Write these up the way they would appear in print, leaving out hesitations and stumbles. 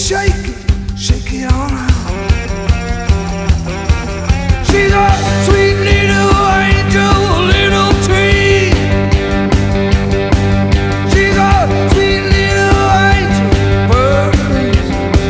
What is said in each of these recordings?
shake it, shake it on out. She's a sweet little angel, little tree. She's a sweet little angel, bird breeze.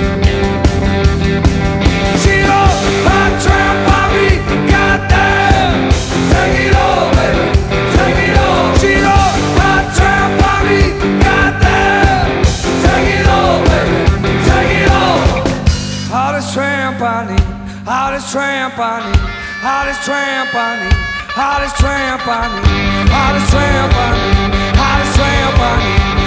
She's a hot tramp, Bobby, goddamn. Take it all, baby, take it all. She's a hot tramp, Bobby, goddamn. Take it all, baby, take it all. Hottest tramp I need, hottest tramp I need, hottest tramp I need, hottest tramp I need, hottest tramp I need, hottest tramp I need.